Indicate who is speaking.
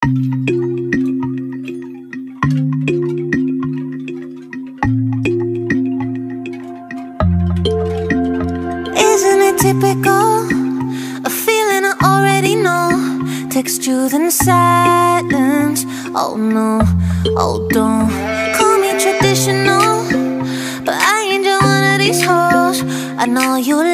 Speaker 1: Isn't it typical? A feeling I already know. Text you then silence. Oh no, oh don't call me traditional, but I ain't just one of these hoes. I know you